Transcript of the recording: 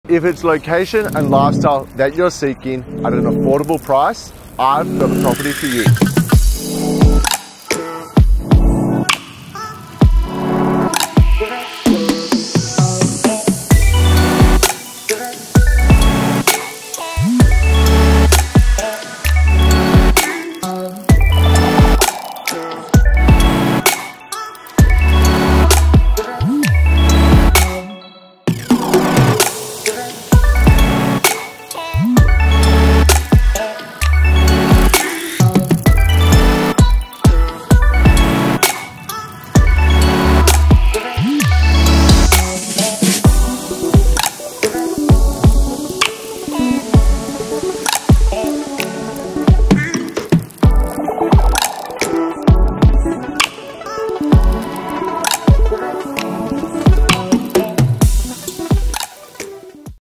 If it's location and lifestyle that you're seeking at an affordable price, I've got the property for you.